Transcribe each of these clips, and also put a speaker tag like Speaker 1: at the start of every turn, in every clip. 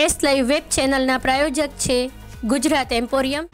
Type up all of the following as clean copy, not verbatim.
Speaker 1: S live web ચેનલના પ્રાયોજક છે ગુજરાત એમ્પોરિયમ।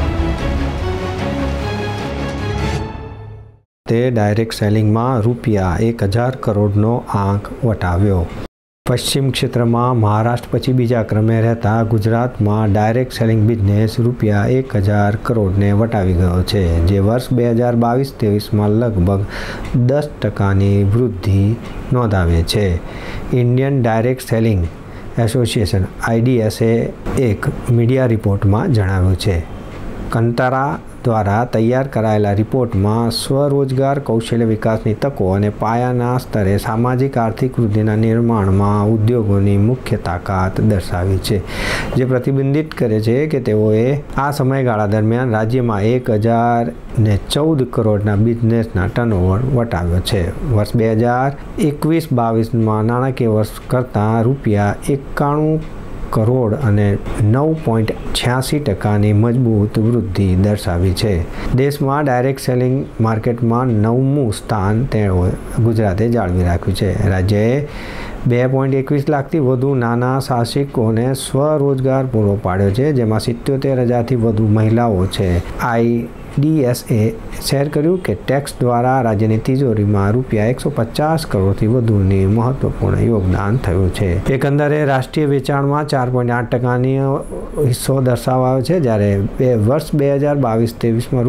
Speaker 2: તે ડાયરેક્ટ સેલિંગમાં ₹1000 કરોડનો આંક વટાવ્યો। પશ્ચિમ ક્ષેત્રમાં મહારાષ્ટ્ર પછી બીજા ક્રમે રહેતા ગુજરાતમાં ડાયરેક્ટ સેલિંગ બિઝનેસ ₹1000 કરોડને વટાવી ગયો છે, જે વર્ષ 2022-23માં લગભગ 10%ની વૃદ્ધિ નોંધાવે છે। ઇન્ડિયન ડાયરેક્ટ સેલિંગ એસોસિએશન IDSએ એક મીડિયા રિપોર્ટમાં જણાવ્યું છે। કંતારા દ્વારા તૈયાર કરાયેલા રિપોર્ટમાં સ્વરોજગાર, કૌશલ્ય વિકાસની તકો અને પાયાના સ્તરે સામાજિક આર્થિક વૃદ્ધિના નિર્માણમાં ઉદ્યોગોની મુખ્ય તાકાત દર્શાવી છે, જે પ્રતિબિંબિત કરે છે કે તેઓએ આ સમયગાળા દરમિયાન રાજ્યમાં 1014 કરોડના બિઝનેસના ટર્નઓવર વટાવ્યો છે। વર્ષ 2021-22માં નાણાકીય વર્ષ કરતાં ₹91 કરોડ અને 9.86%ની મજબૂત વૃદ્ધિ દર્શાવી છે। દેશમાં ડાયરેક્ટ સેલિંગ માર્કેટમાં 9મું સ્થાન તેઓએ ગુજરાતે જાળવી રાખ્યું છે। રાજ્યએ 2.21 લાખથી વધુ નાના સાહસિકોને સ્વરોજગાર પૂરો પાડ્યો છે, જેમાં 77,000થી વધુ મહિલાઓ છે। IDSએ શેર કર્યું કે ટેક્સ દ્વારા રાજ્યની તિજોરીમાં ₹150 કરોડથી વધુની મહત્વપૂર્ણ યોગદાન થયું છે। એકંદરે રાષ્ટ્રીય વેચાણમાં 4.8%નો હિસ્સો દર્શાવાયો છે, જ્યારે વર્ષ 2022-23માં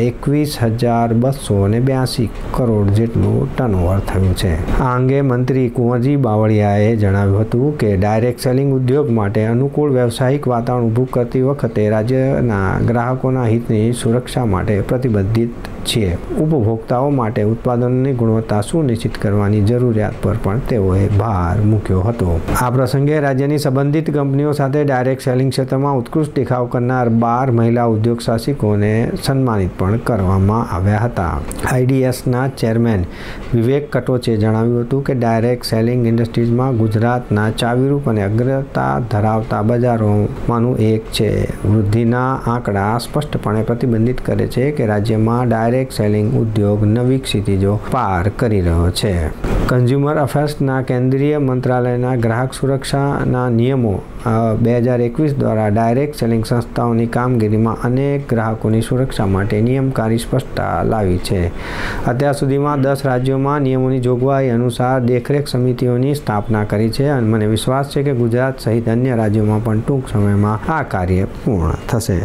Speaker 2: ₹21,282 કરોડ જેટલું ટર્નઓવર થયું છે। આ અંગે મંત્રી કુંવરજી બાવળિયાએ જણાવ્યું હતું કે ડાયરેક્ટ સેલિંગ ઉદ્યોગ માટે અનુકૂળ વ્યવસાયિક વાતાવરણ ઊભું કરતી વખતે રાજ્યના ગ્રાહકોના હિતની સુરક્ષા માટે પ્રતિબદ્ધ છીએ। ઉપભોક્તાઓ માટે ઉત્પાદનોની ગુણવત્તા સુનિશ્ચિત કરવાની જરૂરિયાત પર પણ તેઓએ ભાર મૂક્યો હતો। આ પ્રસંગે રાજ્યની સંબંધિત કંપનીઓ સાથે ડાયરેક્ટ સેલિંગ ક્ષેત્રમાં ઉત્કૃષ્ટ દેખાવ કરનાર 12 મહિલા ઉદ્યોગ સાહસિકોને સન્માનિત પણ કરવામાં આવ્યા હતા। IDSના ચેરમેન વિવેક કટોચે જણાવ્યું હતું કે ડાયરેક્ટ સેલિંગ ઇન્ડસ્ટ્રીઝમાં ગુજરાતના ચાવીરૂપ અને અગ્રતા ધરાવતા બજારોમાંનું એક છે। વૃદ્ધિના આંકડા સ્પષ્ટપણે પ્રતિબિંબિત કરે છે કે રાજ્યમાં ડાયરેક્ટ સેલિંગ ઉદ્યોગ નવી ક્ષિતિજો પાર કરી રહ્યો છે। કન્ઝ્યુમર અફેર્સના કેન્દ્રીય મંત્રાલયના ગ્રાહક સુરક્ષાના નિયમો 2021 દ્વારા ડાયરેક્ટ સેલિંગ સંસ્થાઓની કામગીરીમાં અનેક ગ્રાહકોની સુરક્ષા માટે નિયમનકારી સ્પષ્ટતા લાવી છે। અત્યાર સુધીમાં 10 રાજ્યોમાં નિયમોની જોગવાઈ અનુસાર દેખરેખ સમિતિઓની સ્થાપના કરી છે અને મને વિશ્વાસ છે કે ગુજરાત સહિત અન્ય રાજ્યોમાં પણ ટૂંક સમયમાં આ કાર્ય પૂર્ણ થશે।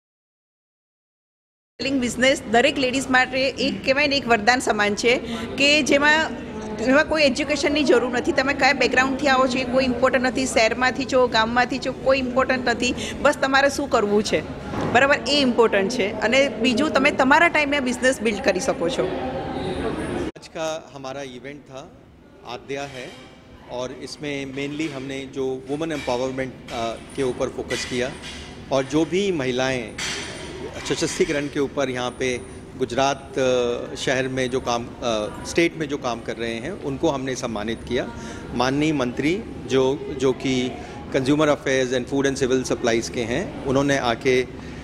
Speaker 3: સેલિંગ બિઝનેસ દરેક લેડીઝ માટે એક કહેવાય ને એક વરદાન સમાન છે કે જેમાં કોઈ એજ્યુકેશનની જરૂર નથી। તમે કયા બેકગ્રાઉન્ડથી આવો છો એ કોઈ ઇમ્પોર્ટન્ટ નથી। શહેરમાંથી છો, ગામમાંથી છો, કોઈ ઇમ્પોર્ટન્ટ નથી। બસ તમારે શું કરવું છે, બરાબર, એ ઇમ્પોર્ટન્ટ છે। અને બીજું તમે તમારા ટાઈમે બિઝનેસ બિલ્ડ કરી શકો છો।
Speaker 4: आज का हमारा इवेंट था आद्या है और इसमें मेनली हमने जो वुमेन एम्पावरमेंट के ऊपर फोकस किया और जो भी महिलाएं सशक्तिकरण के ऊपर यहाँ पे गुजरात शहर में जो काम स्टेट में जो काम कर रहे हैं उनको हमने सम्मानित किया। माननीय मंत्री जो कि consumer affairs and food and civil supplies के हैं, उन्होंने आके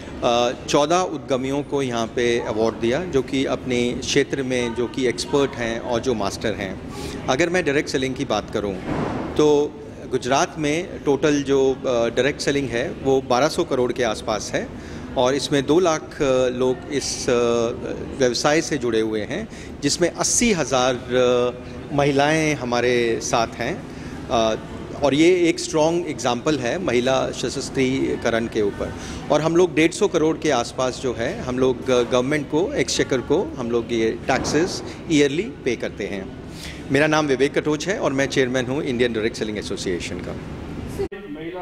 Speaker 4: 14 उद्यमियों को यहाँ पे अवार्ड दिया जो कि अपने क्षेत्र में जो कि एक्सपर्ट हैं और जो मास्टर हैं। अगर मैं डायरेक्ट सेलिंग की बात करूँ तो गुजरात में टोटल जो डायरेक्ट सेलिंग है वो 1200 करोड़ के आसपास है और इसमें 2 लाख लोग इस व्यवसाय से जुड़े हुए हैं, जिसमें 80,000 महिलाएं हमारे साथ हैं। और ये एक स्ट्रॉन्ग एग्जाम्पल है महिला सशक्तिकरण के ऊपर। और हम लोग 150 करोड़ के आसपास जो है हम लोग गवर्नमेंट को, एक्सचेकर को हम लोग ये टैक्सेस ईयरली पे करते हैं। मेरा नाम विवेक कटोच है और मैं चेयरमैन हूँ इंडियन डायरेक्ट सेलिंग एसोसिएशन का।
Speaker 5: महिला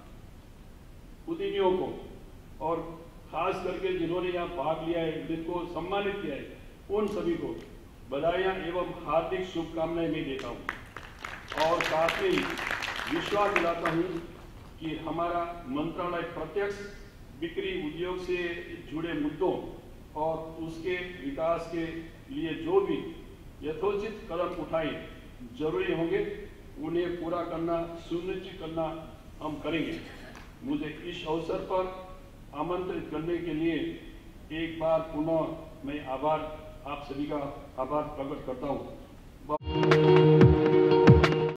Speaker 5: उद्यमियों को और खास करके जिन्होंने यहाँ भाग लिया है, जिनको सम्मानित किया है, उन सभी को बधाइयाँ एवं हार्दिक शुभकामनाएं मैं देता हूँ और साथ ही विश्वास दिलाता हूँ कि हमारा मंत्रालय प्रत्यक्ष बिक्री उद्योग से जुड़े मुद्दों और उसके विकास के लिए जो भी यथोचित कदम उठाए जरूरी होंगे, उन्हें पूरा करना सुनिश्चित करना हम करेंगे। मुझे इस अवसर पर आमंत्रित करने के लिए एक बार पुनः मैं आप सभी का आभार प्रकट करता हूँ।